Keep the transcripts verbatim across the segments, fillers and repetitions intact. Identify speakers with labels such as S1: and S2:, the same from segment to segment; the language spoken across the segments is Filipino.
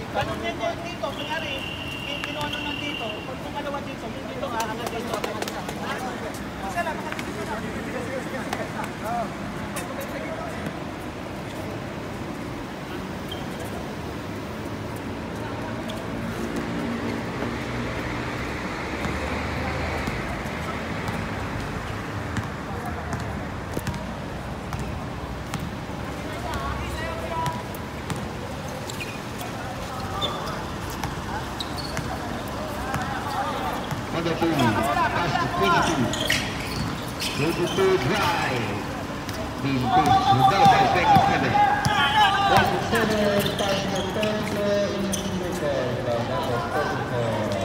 S1: Ganun yan yan dito. Kunyari, kinuha nung nandito. Pag kumalawa dito, yung dito nga, hanggang dito. Isa lang, makatipid na. Oo.
S2: Number two, pass to twenty-two. twenty-two dry. Being pushed without by twenty-seven. twenty-seven, pass to thirty-four, in the ball by number thirty-four.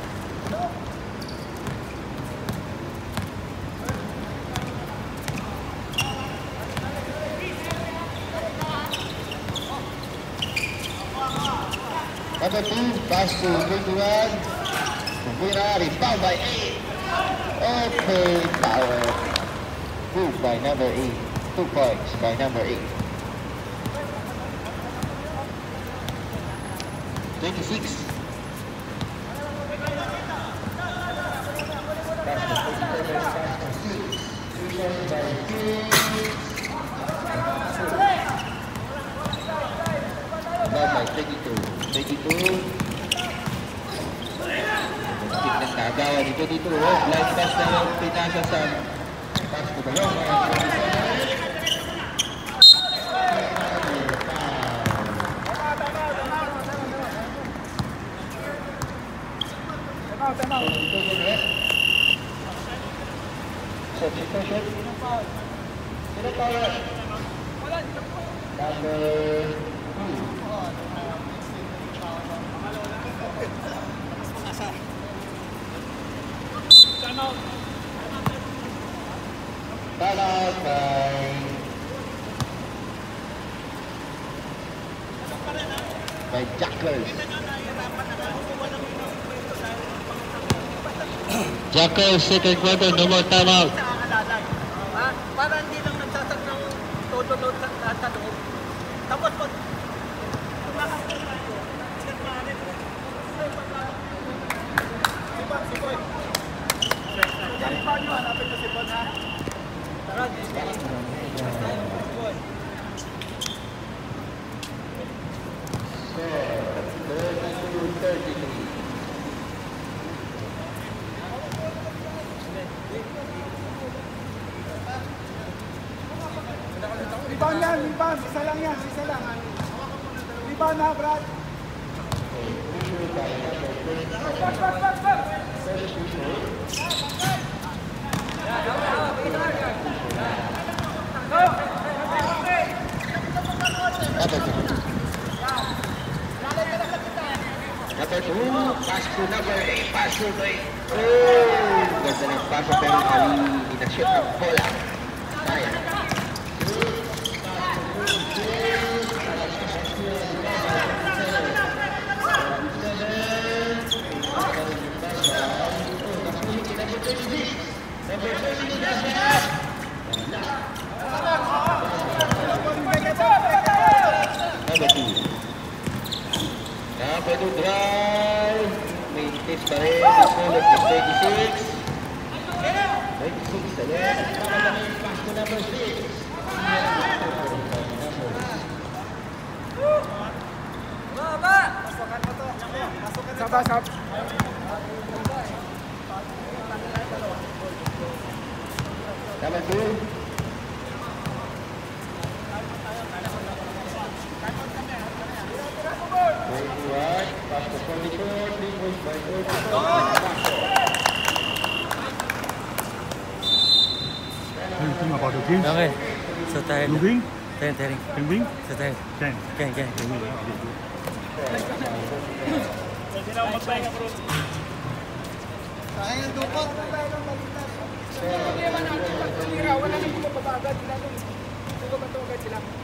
S2: Number two, pass to twenty-one. Vera, rebound by eight. Okay, power. Two by number eight. Two points by number eight. twenty-six. Pass to twenty-seven, pass to six. Two points by six. Rebound by twenty-two. twenty-two. Tignan na agawan ni twenty-two. Blind pass na yung pinasa sa pass to the long. Substitution. Sino power? Number two. Followed by by Jackals. Jackals, second quarter, no more timeout.
S1: Para hindi lang nagsasag ng todo-load sa loob. Tapos pag tumakas ka na ito, sigat maanin. Sipon, sipon. Dari pa nyo, hanapin ko sipon ha. Tara, sipon.
S2: thirty-two thirty-three.
S3: Rebound yan, rebound. Isa lang yan, isa lang. Rebound na, Brad. Back, back, back, back.
S2: Number two, pass to number eight, pass to eight. Oh, ganda ng paso pero mali inashoot ang bola. Sayang. Number two. Number two drive. Maintains pa rin. Nasulog ng twenty-six. twenty-six again. Pass to number six.
S1: Baba! Pasukan mo to. Pasukan na
S3: Sab, sab.
S2: Number two. twenty-one. Pass to forty-four. Three points by forty-four.
S3: Anything about the team?
S4: Okay. So tired.
S3: You win?
S4: Ten, ten.
S3: Can win?
S4: So tired.
S3: Can.
S4: Can, can.
S3: Can win.
S1: sila magpahinga bro. Sayang ang dukot. Wala nang bumabagad. Sila nung. Sila ba ito agad sila?